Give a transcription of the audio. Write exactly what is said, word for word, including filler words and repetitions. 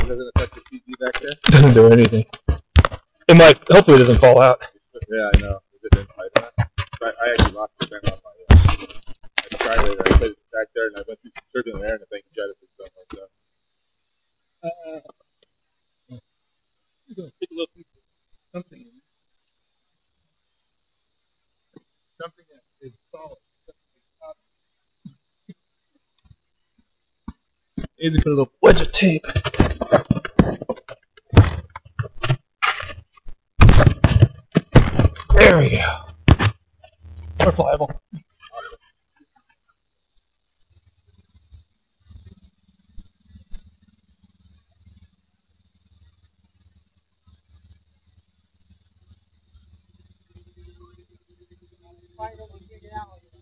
doesn't affect the T V back there? Doesn't do anything. It might, hopefully it doesn't fall out. Yeah, I know. It didn't fight that. I, I actually lost the thing on my uh, I tried it. I played it back there, and I went through some turbulent air, and the thing jetted and stuff like that. Uh, I'm going to take a look at something in there. Something that is solid. Maybe put a little wedge of tape. There we go. More pliable. Finally, get it out.